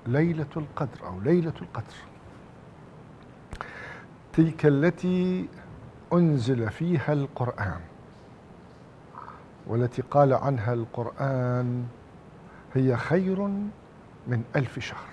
ليلة القدر أو ليلة القدر تلك التي أنزل فيها القرآن، والتي قال عنها القرآن هي خير من 1000 شهر.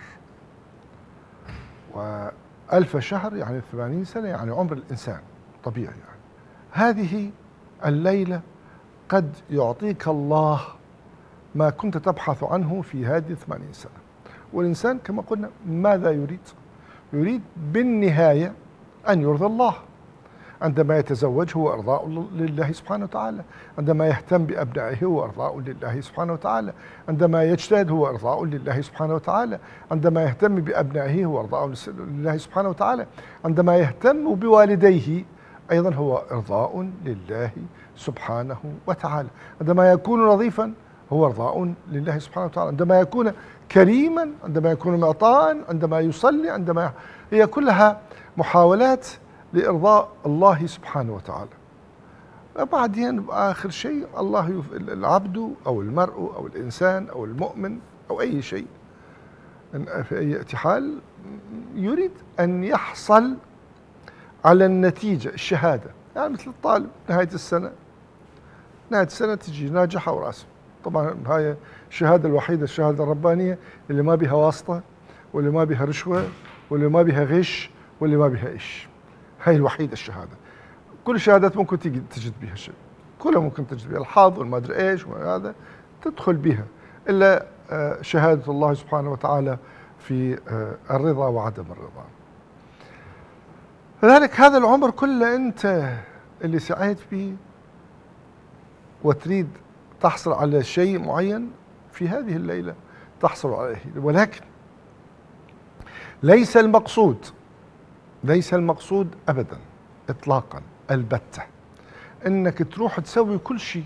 و1000 شهر يعني 80 سنة، يعني عمر الإنسان طبيعي. يعني هذه الليلة قد يعطيك الله ما كنت تبحث عنه في هذه 80 سنة. والإنسان كما قلنا ماذا يريد؟ يريد بالنهاية أن يرضى الله. عندما يتزوج هو إرضاء لله سبحانه وتعالى، عندما يهتم بأبنائه هو إرضاء لله سبحانه وتعالى، عندما يجتهد هو إرضاء لله سبحانه وتعالى، عندما يهتم بأبنائه هو إرضاء لله سبحانه وتعالى، عندما يهتم بوالديه أيضا هو إرضاء لله سبحانه وتعالى، عندما يكون نظيفا هو إرضاء لله سبحانه وتعالى، عندما يكون كريما، عندما يكون معطاء، عندما يصلي، عندما هي كلها محاولات لإرضاء الله سبحانه وتعالى. وبعدين آخر شيء الله العبد أو المرء أو الإنسان أو المؤمن أو أي شيء في أي ارتحال يريد أن يحصل على النتيجة، الشهادة. يعني مثل الطالب نهاية السنة تجي ناجح أو راسب. طبعا هاي الشهادة الوحيدة، الشهادة الربانية اللي ما بها واسطة، واللي ما بها رشوة، واللي ما بها غش، واللي ما بها إيش. هاي الوحيدة الشهادة. كل الشهادات ممكن تجد بها شيء، كلها ممكن تجد بها الحظ والما أدري إيش وهذا تدخل بها، إلا شهادة الله سبحانه وتعالى في الرضا وعدم الرضا. لذلك هذا العمر كله أنت اللي سعيت به وتريد تحصل على شيء معين في هذه الليلة تحصل عليه. ولكن ليس المقصود أبدا إطلاقا البتة إنك تروح تسوي كل شيء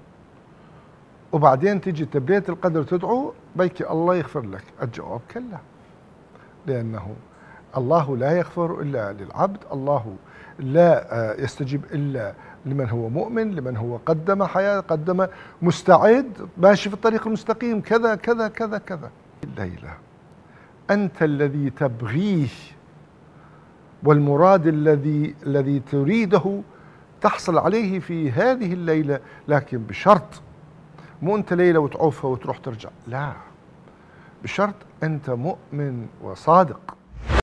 وبعدين تجي تبريت القدر تدعو بيك الله يغفر لك. الجواب كلا، لأنه الله لا يغفر إلا للعبد، الله لا يستجيب إلا لمن هو مؤمن، لمن هو قدم حياة، قدم مستعد ماشي في الطريق المستقيم كذا كذا كذا كذا. الليلة أنت الذي تبغيه، والمراد الذي تريده تحصل عليه في هذه الليلة، لكن بشرط مو أنت ليلة وتعوفها وتروح ترجع، لا، بشرط أنت مؤمن وصادق